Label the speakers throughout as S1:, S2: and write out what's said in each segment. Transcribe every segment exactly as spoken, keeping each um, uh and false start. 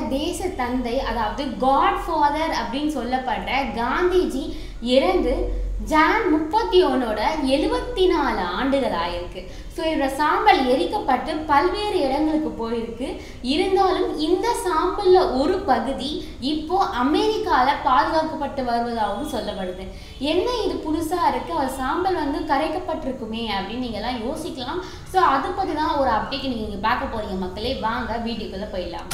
S1: தேச தந்தை, அதாவது காட் ஃபாதர் அப்படின்னு சொல்லப்படுற காந்திஜி இறந்து ஜான் முப்பத்தி ஒன்னோட எழுபத்தி நாலு ஆண்டுகள் ஆயிருக்கு. ஸோ இவரோட சாம்பல் எரிக்கப்பட்டு பல்வேறு இடங்களுக்கு போயிருக்கு. இருந்தாலும் இந்த சாம்பலில் ஒரு பகுதி இப்போ அமெரிக்காவில் பாதுகாக்கப்பட்டு வருவதாகவும் சொல்லப்படுது. என்ன இது புதுசாக இருக்குது, அவர் சாம்பல் வந்து கரைக்கப்பட்டிருக்குமே அப்படின்னு நீங்கள்லாம் யோசிக்கலாம். ஸோ அதை பற்றி தான் ஒரு அப்டேட் நீங்கள் பார்க்க போகிறீங்க மக்களே. வாங்க வீடியோக்குள்ளே போயிடலாம்.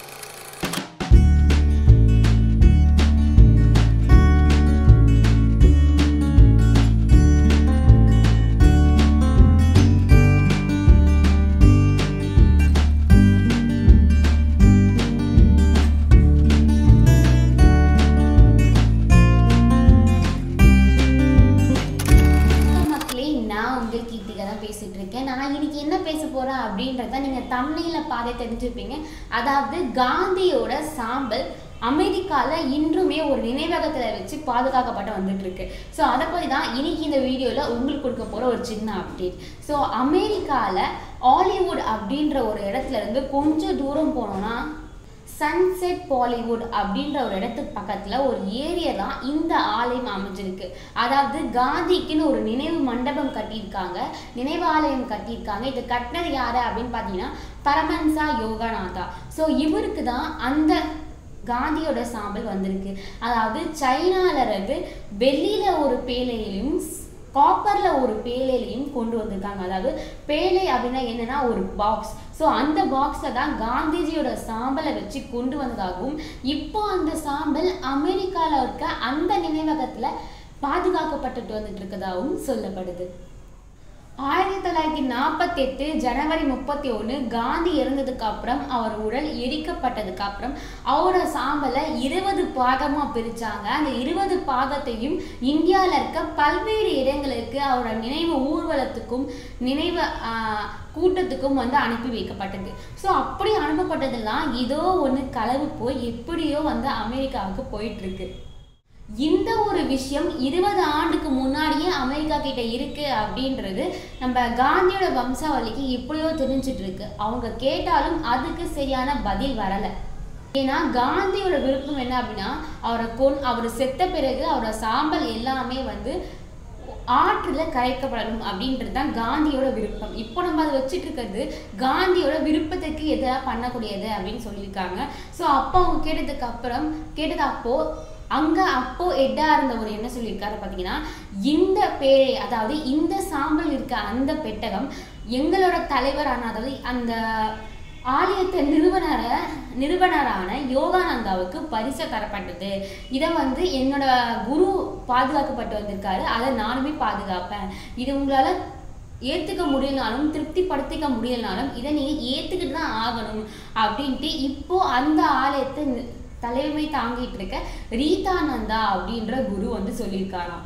S1: பேசிட்டு இருக்கேன். நான் இன்னைக்கு என்ன பேச போறேன் அப்படின்றத நீங்க தம்ப்நெயில்ல பார்த்து தெரிஞ்சுப்பீங்க. அதாவது காந்தியோட சாம்பல் அமெரிக்கால இன்றுமே ஒரு நினைவகத்துல வச்சு பாதுகாக்கப்பட்டு வந்துட்டு இருக்கு. ஸோ அதை பத்தி தான் இன்னைக்கு இந்த வீடியோல உங்களுக்கு கொடுக்க போற ஒரு சின்ன அப்டேட். ஸோ அமெரிக்கால ஹாலிவுட் அப்படின்ற ஒரு இடத்துல இருந்து கொஞ்சம் தூரம் போனோம்னா சன்செட் பாலிவுட் அப்படின்ற ஒரு இடத்துக்கு பக்கத்துல ஒரு ஏரியா தான் இந்த ஆலயம் அமைஞ்சிருக்கு. அதாவது காந்திக்குன்னு ஒரு நினைவு மண்டபம் கட்டியிருக்காங்க, நினைவு ஆலயம் கட்டியிருக்காங்க. இது கட்டினது யாரு அப்படின்னு பார்த்தீங்கன்னா பரமஹன்சா யோகாநாதா. ஸோ இவருக்கு தான் அந்த காந்தியோட சாம்பல் வந்திருக்கு. அதாவது சைனால இருந்து வெள்ளியில ஒரு பேழையிலும் காப்பர்ல ஒரு பேழையிலையும் கொண்டு வந்திருக்காங்க. அதாவது பேழை அப்படின்னா என்னன்னா ஒரு பாக்ஸ். ஸோ அந்த பாக்ஸை தான் காந்திஜியோட சாம்பலை வச்சு கொண்டு வந்ததாகவும் இப்போ அந்த சாம்பல் அமெரிக்காவில் இருக்க அந்த நினைவகத்துல பாதுகாக்கப்பட்டுட்டு வந்துட்டு இருக்கதாகவும் சொல்லப்படுது. ஆயிரத்தி தொள்ளாயிரத்தி நாற்பத்தி எட்டு ஜனவரி முப்பத்தி ஒன்று காந்தி இறந்ததுக்கு அப்புறம் அவர் உடல் எரிக்கப்பட்டதுக்கு அப்புறம் அவரோட சாம்பலை இருபது பாகமா பிரிச்சாங்க. அந்த இருபது பாகத்தையும் இந்தியாவில் இருக்க பல்வேறு இடங்களுக்கு அவரோட நினைவு ஊர்வலத்துக்கும் நினைவு கூட்டத்துக்கும் வந்து அனுப்பி வைக்கப்பட்டது. ஸோ அப்படி அனுப்பப்பட்டதெல்லாம் இதோ ஒன்று களவு போய் எப்படியோ வந்து அமெரிக்காவுக்கு போயிட்டு இருக்கு. இந்த ஒரு விஷயம் இருபது ஆண்டுக்கு முன்னாடியே அமெரிக்கா கிட்ட இருக்கு அப்படின்றது நம்ம காந்தியோட வம்சாவளிக்கு எப்படியோ தெரிஞ்சிட்டு இருக்கு. அவங்க கேட்டாலும் அதுக்கு சரியான பதில் வரலை. ஏன்னா காந்தியோட விருப்பம் என்ன அப்படின்னா அவரை கொன் அவர் செத்த பிறகு அவரோட சாம்பல் எல்லாமே வந்து ஆற்றுல கரைக்கப்படணும் அப்படின்றது தான் காந்தியோட விருப்பம். இப்போ நம்ம அதை வச்சுட்டு இருக்கிறது காந்தியோட விருப்பத்துக்கு எதிராக பண்ணக்கூடியது அப்படின்னு சொல்லியிருக்காங்க. ஸோ அப்போ அவங்க கேட்டதுக்கு அப்புறம் கேட்டது அப்போ அங்க அப்போ எட்டா இருந்தவர் என்ன சொல்லியிருக்காரு பார்த்தீங்கன்னா, இந்த பேழை அதாவது இந்த சாம்பல் இருக்க அந்த பெட்டகம் எங்களோட தலைவரான அதாவது அந்த ஆலயத்தை நிறுவனர நிறுவனரான யோகானந்தாவுக்கு பரிசு தரப்பட்டது. இதை வந்து என்னோட குரு பாதுகாக்கப்பட்டு வந்திருக்காரு, அதை நானுமே பாதுகாப்பேன். இது உங்களால ஏத்துக்க முடியலனாலும் திருப்திப்படுத்திக்க முடியலனாலும் இதை நீங்க ஏத்துக்கிட்டு தான் ஆகணும் அப்படின்ட்டு இப்போ அந்த ஆலயத்தை தலைமை தாங்கிட்டு இருக்க ரீதானந்தா அப்படின்ற குரு வந்து சொல்லியிருக்காராம்.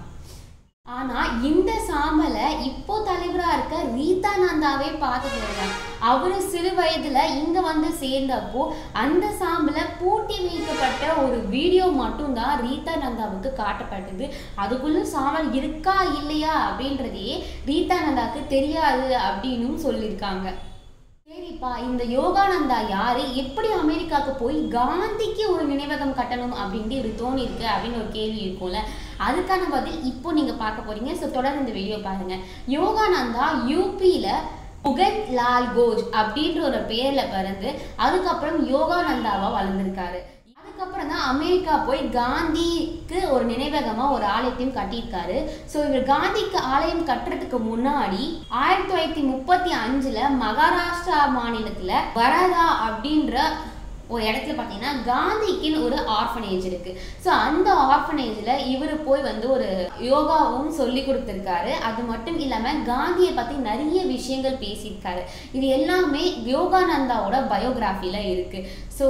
S1: ஆனா இந்த சாம்பலை இப்போ தலைவரா இருக்க ரீதானந்தாவே பார்த்துட்டு அவரு சிறு வயதுல இங்க வந்து சேர்ந்தப்போ அந்த சாம்பலை பூட்டி வைக்கப்பட்ட ஒரு வீடியோ மட்டும் தான் ரீதானந்தாவுக்கு காட்டப்பட்டது. அதுக்குள்ள சாம்பல் இருக்கா இல்லையா அப்படின்றதையே ரீதானந்தாவுக்கு தெரியாது அப்படின்னு சொல்லியிருக்காங்க. சரிப்பா, இந்த யோகானந்தா யாரு, எப்படி அமெரிக்காவுக்கு போய் காந்திக்கு ஒரு நினைவகம் கட்டணும் அப்படின்ட்டு ஒரு தோணி இருக்கு அப்படின்னு ஒரு கேள்வி இருக்கும்ல, அதுக்கான பதில் இப்போ நீங்க பார்க்க போறீங்க. ஸோ தொடர்ந்து இந்த வீடியோ பாருங்க. யோகானந்தா யூபியில முகத் லால் கோஜ் அப்படின்ற ஒரு பேர்ல பிறந்து அதுக்கப்புறம் யோகானந்தாவா வளர்ந்துருக்காரு. அதுக்கப்புறம் தான் அமெரிக்கா போய் காந்திக்கு ஒரு நினைவகமா ஒரு ஆலயத்தையும் கட்டியிருக்காரு. ஸோ இவர் காந்திக்கு ஆலயம் கட்டுறதுக்கு முன்னாடி ஆயிரத்தி தொள்ளாயிரத்தி முப்பத்தி அஞ்சுல மகாராஷ்டிரா மாநிலத்துல வரதா அப்படின்ற ஒரு இடத்துல பார்த்தீங்கன்னா காந்திக்குன்னு ஒரு ஆர்ஃபனேஜ் இருக்கு. ஸோ அந்த ஆர்ஃபனேஜில் இவர் போய் வந்து ஒரு யோகாவும் சொல்லி கொடுத்துருக்காரு. அது மட்டும் இல்லாமல் காந்தியை பற்றி நிறைய விஷயங்கள் பேசியிருக்காரு. இது எல்லாமே யோகானந்தாவோட பயோகிராஃபியில் இருக்கு. ஸோ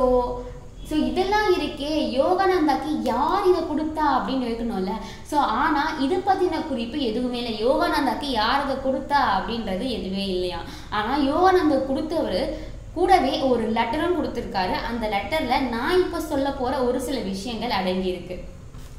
S1: ஸோ இதெல்லாம் இருக்கே, யோகானந்தாக்கு யார் இதை கொடுத்தா அப்படின்னு இருக்கணும்ல. ஸோ ஆனால் இதை பற்றின குறிப்பு எதுவுமே இல்லை. யோகானந்தாக்கு யார் இதை கொடுத்தா அப்படின்றது எதுவே இல்லையா. ஆனால் யோகானந்தா கொடுத்தவர் கூடவே ஒரு லெட்டரும் கொடுத்துருக்காரு. அந்த லெட்டரில் நான் இப்போ சொல்ல போகிற ஒரு சில விஷயங்கள் அடங்கியிருக்கு.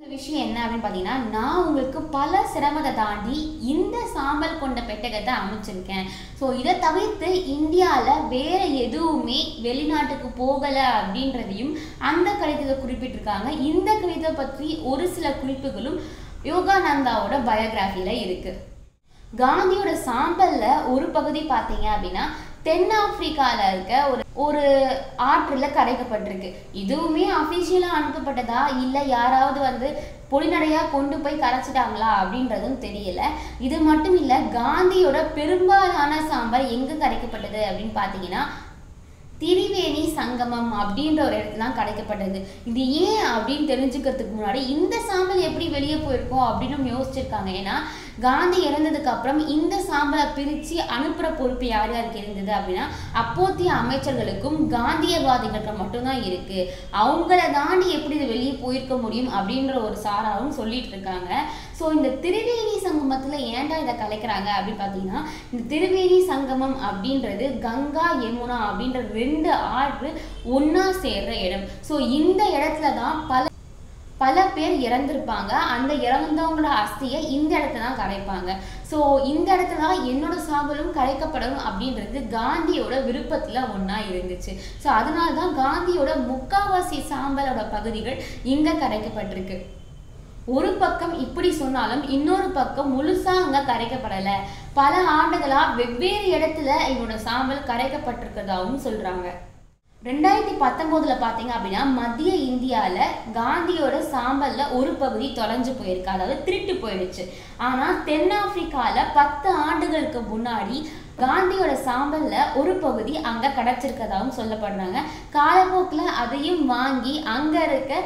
S1: விஷயம் என்ன அப்படின்னு பார்த்தீங்கன்னா, நான் உங்களுக்கு பல சிரமத்தை தாண்டி இந்த சாம்பல் கொண்ட பெட்டகத்தை அமைச்சிருக்கேன். ஸோ இதை தவிர்த்து இந்தியாவில் வேற எதுவுமே வெளிநாட்டுக்கு போகலை அப்படின்றதையும் அந்த கடிதத்தை குறிப்பிட்டிருக்காங்க. இந்த கடிதத்தை பற்றி ஒரு சில குறிப்புகளும் யோகானந்தாவோட பயோகிராஃபியில் இருக்குது. காந்தியோட சாம்பல்ல ஒரு பகுதி பார்த்தீங்க அப்படின்னா தென்னாப்பிரிக்காவில் இருக்க ஒரு ஒரு ஆற்றில் கரைக்கப்பட்டிருக்கு. இதுவுமே அஃபிஷியலாக அனுப்பப்பட்டதா இல்லை யாராவது வந்து பொடிநடையாக கொண்டு போய் கரைச்சிட்டாங்களா அப்படின்றதும் தெரியல. இது மட்டும் இல்லை, காந்தியோட பெரும்பாலான சாம்பல் எங்கே கரைக்கப்பட்டது அப்படின்னு பார்த்தீங்கன்னா திரிவேணி சங்கமம் அப்படின்ற ஒரு இடத்துல தான் கரைக்கப்பட்டது. இது ஏன் அப்படின்னு தெரிஞ்சுக்கிறதுக்கு முன்னாடி இந்த சாம்பல் எப்படி வெளியே போயிருக்கோம் அப்படின்னு யோசிச்சிருக்காங்க. ஏன்னா காந்தி இறந்ததுக்கு அப்புறம் இந்த சாம்பலை பிரித்து அனுப்புகிற பொறுப்பு யார் யாருக்கு இருந்தது அப்படின்னா அப்போதைய அமைச்சர்களுக்கும் காந்தியவாதிகளுக்கும் மட்டும்தான் இருக்கு. அவங்கள தாண்டி எப்படி இது வெளியே போயிருக்க முடியும் அப்படின்ற ஒரு சாராவும் சொல்லிட்டு இருக்காங்க. ஸோ இந்த திரிவேணி சங்கமத்தில் ஏன்டா இதை கலைக்கிறாங்க அப்படின்னு பார்த்தீங்கன்னா, இந்த திரிவேணி சங்கமம் அப்படின்றது கங்கா யமுனா அப்படின்ற ரெண்டு ஆறு ஒன்னா சேர்ற இடம். ஸோ இந்த இடத்துல தான் பல பல பேர் இறந்துருப்பாங்க. அந்த இறந்தவங்களோட அஸ்தியை இந்த இடத்துல தான் கரைப்பாங்க. ஸோ இந்த இடத்துல தான் என்னோட சாம்பலும் கரைக்கப்படும் அப்படின்றது காந்தியோட விருப்பத்தில் ஒன்றா இருந்துச்சு. ஸோ அதனால தான் காந்தியோட முக்காவாசி சாம்பலோட பகுதிகள் இங்கே கரைக்கப்பட்டிருக்கு. ஒரு பக்கம் இப்படி சொன்னாலும் இன்னொரு பக்கம் முழுசா அங்கே கரைக்கப்படலை. பல ஆண்டுகளாக வெவ்வேறு இடத்துல என்னோட சாம்பல் கரைக்கப்பட்டிருக்கிறதாகவும் சொல்கிறாங்க. ரெண்டாயிரத்தி பத்தொம்போதில் பார்த்தீங்க அப்படின்னா மத்திய இந்தியாவில் காந்தியோட சாம்பலில் ஒரு பகுதி தொலைஞ்சு போயிருக்கு, அதாவது திருட்டு போயிடுச்சு. ஆனால் தென்னாப்பிரிக்காவில் பத்து ஆண்டுகளுக்கு முன்னாடி காந்தியோட சாம்பலில் ஒரு பகுதி அங்கே கிடச்சிருக்கதாகவும் சொல்லப்படுறாங்க. காலப்போக்கில் அதையும் வாங்கி அங்கே இருக்க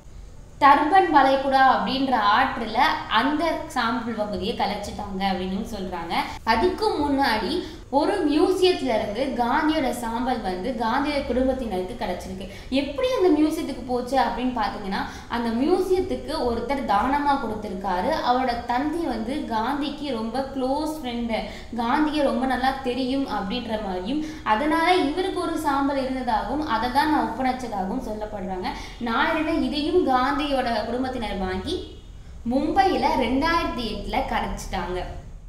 S1: டர்பன் வளைகுடா அப்படின்ற ஆற்றில் அந்த சாம்பல் பகுதியை கலைச்சிட்டாங்க அப்படின்னு சொல்கிறாங்க. அதுக்கு முன்னாடி ஒரு மியூசியத்துல இருந்து காந்தியோட சாம்பல் வந்து காந்தியோட குடும்பத்தினருக்கு கிடைச்சிருக்கு. எப்படி அந்த மியூசியத்துக்கு போச்சு அப்படின்னு பார்த்தீங்கன்னா, அந்த மியூசியத்துக்கு ஒருத்தர் தானமாக கொடுத்துருக்காரு. அவரோட தந்தை வந்து காந்திக்கு ரொம்ப க்ளோஸ் ஃப்ரெண்டு, காந்தியை ரொம்ப நல்லா தெரியும் அப்படின்ற மாதிரியும், அதனால இவருக்கு ஒரு சாம்பல் இருந்ததாகவும் அதை தான் நான் ஒப்படைச்சதாகவும் சொல்லப்படுறாங்க. நான் இதையும் காந்தியோட குடும்பத்தினர் வாங்கி மும்பையில் ரெண்டாயிரத்தி எட்டில் கரைச்சிட்டாங்க.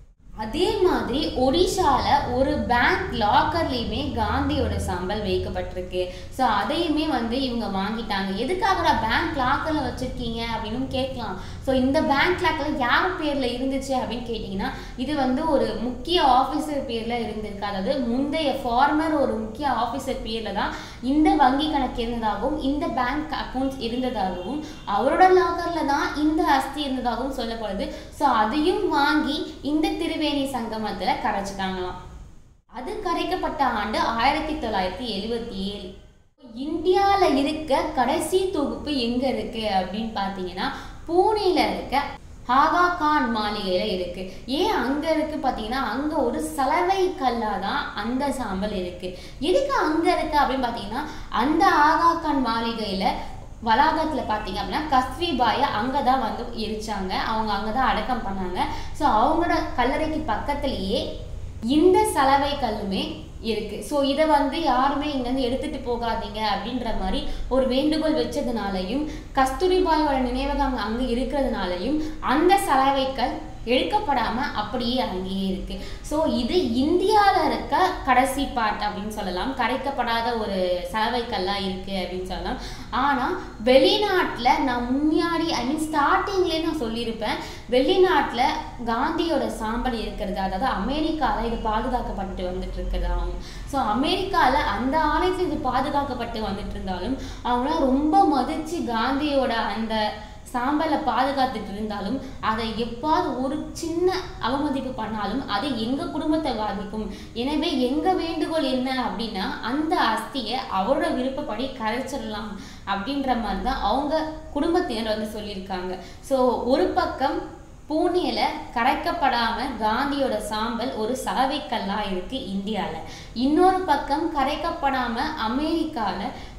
S1: அதே மாதிரி ஒடிஷாவில் ஒரு பேங்க் லாக்கர்லேயுமே காந்தியோட சாம்பல் வைக்கப்பட்டிருக்கு. ஸோ அதையுமே வந்து இவங்க வாங்கிட்டாங்க. எதுக்காக பேங்க் லாக்கரில் வச்சுருக்கீங்க அப்படின்னு கேட்கலாம். ஸோ இந்த பேங்க் லாக்கரில் யார் பேரில் இருந்துச்சு அப்படின்னு கேட்டிங்கன்னா, இது வந்து ஒரு முக்கிய ஆஃபீஸர் பேரில் இருந்திருக்கு. அதாவது முந்தைய ஃபார்மர் ஒரு முக்கிய ஆஃபீஸர் பேரில் தான் இந்த வங்கி கணக்கு இருந்ததாகவும் இந்த பேங்க் அக்கௌண்ட்ஸ் இருந்ததாகவும் அவரோட லாக்கரில் தான் இந்த அஸ்தி இருந்ததாகவும் சொல்லப்படுது. ஸோ அதையும் வாங்கி இந்த திருவே சங்கமத்துல கரைச்சிட்டாங்களாம். அது கரைக்கப்பட்ட ஆண்டு ஆயிரத்தி தொள்ளாயிரத்தி எழுபத்தி ஏழு. இந்தியால இருக்க கடைசி தொகுப்பு எங்க இருக்கு அப்படின்னு பாத்தீங்கன்னா பூனேல இருக்க ஆகா கான் மாளிகையில இருக்கு. ஏன் அங்க இருக்கு பாத்தீங்கன்னா, அங்க ஒரு சலவை கல்லா தான் அந்த சாம்பல் இருக்கு. எதுக்கு அங்க இருக்கு அப்படின்னு பாத்தீங்கன்னா, அந்த ஆகா கான் மாளிகையில வளாகத்தில் பார்த்தீங்க அப்படின்னா கஸ்தூரிபாயை அங்கே தான் வந்து எரிச்சாங்க. அவங்க அங்கே தான் அடக்கம் பண்ணாங்க. ஸோ அவங்களோட கல்லறைக்கு பக்கத்துலேயே இந்த சலவை கல்லுமே இருக்குது. ஸோ இதை வந்து யாருமே இங்கேருந்து எடுத்துகிட்டு போகாதீங்க அப்படின்ற மாதிரி ஒரு வேண்டுகோள் வச்சதுனாலையும் கஸ்தூரிபாயோட நினைவகம் அங்கே இருக்கிறதுனாலையும் அந்த சலவைக்கல் எடுக்கப்படாமல் அப்படியே அங்கேயே இருக்கு. ஸோ இது இந்தியாவில் இருக்க கடைசி பார்ட் அப்படின்னு சொல்லலாம். கரைக்கப்படாத ஒரு சலவைக்கல்லாம் இருக்கு அப்படின்னு சொல்லலாம். ஆனால் வெளிநாட்டில் நான் முன்னாடி ஐ மீன் ஸ்டார்டிங்லேயே நான் சொல்லியிருப்பேன், வெளிநாட்டில் காந்தியோட சாம்பல் இருக்கிறது, அதாவது அமெரிக்காவில் இது பாதுகாக்கப்பட்டு வந்துட்டு இருக்கிறதாகும். ஸோ அமெரிக்காவில் அந்த ஆலயத்தில் இது பாதுகாக்கப்பட்டு வந்துட்டு இருந்தாலும் அவங்களாம் ரொம்ப மதித்து காந்தியோட அந்த சாம்பலை பாதுகாத்துட்டு இருந்தாலும் அதை எப்பாவது ஒரு சின்ன அவமதிப்பு பண்ணாலும் அது எங்கள் குடும்பத்தை பாதிக்கும். எனவே எங்கள் வேண்டுகோள் என்ன அப்படின்னா, அந்த அஸ்தியை அவரோட விருப்பப்படி கரைச்சிடலாம் அப்படின்ற மாதிரி தான் அவங்க குடும்பத்தினர் வந்து சொல்லியிருக்காங்க. ஸோ ஒரு பக்கம் பூனேல கரைக்கப்படாமல் காந்தியோட சாம்பல் ஒரு சலவைக்கல்லாக இருக்குது இந்தியாவில். இன்னொரு பக்கம் கரைக்கப்படாமல் அமெரிக்காவில்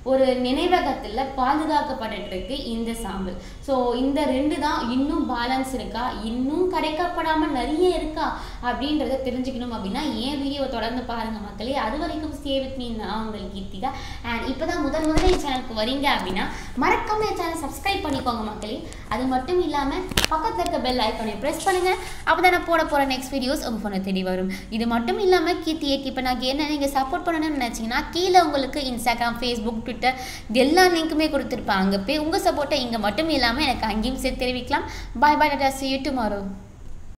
S1: ஒரு நினைவகத்தில் பாதுகாக்கப்பட்டு இருக்கு இந்த சாம்பல். ஸோ இந்த ரெண்டு தான் இன்னும் பேலன்ஸ் இருக்கா, இன்னும் கரைக்கப்படாமல் நிறைய இருக்கா அப்படின்றத தெரிஞ்சுக்கணும் அப்படின்னா ஏன் வீடியோவை தொடர்ந்து பாருங்கள் மக்களே. அது வரைக்கும் ஸ்டே வித் மீ, நான் உங்கள் கீர்த்திகா. அண்ட் இப்போ தான் முதல் முதல்ல என் சேனலுக்கு வரீங்க அப்படின்னா மறக்காம என் சேனல் சப்ஸ்கிரைப் பண்ணிக்கோங்க மக்களே. அது மட்டும் இல்லாமல் பக்கத்தில் இருக்க பெல் ஐக்கானை ப்ரெஸ் பண்ணுங்கள். அப்போ தான் நான் போட போகிற நெக்ஸ்ட் வீடியோஸ் உங்கள் ஃபோனை தேடி வரும். இது மட்டும் இல்லாமல் கீர்த்தியேத்தியப்பன் என்ன நீங்கள் சப்போர்ட் பண்ணணும்னு நினச்சிங்கன்னா கீழே உங்களுக்கு இன்ஸ்டாகிராம், ஃபேஸ்புக், ட்விட்டர் எல்லா லிங்க்குமே கொடுத்துருப்பாங்க. அங்கே போய் உங்கள் சப்போர்ட்டை இங்கே மட்டும் இல்லாமல் எனக்கு அங்கேயும் சேர்த்து தெரிவிக்கலாம். பாய் பாய், டாடா, see you tomorrow.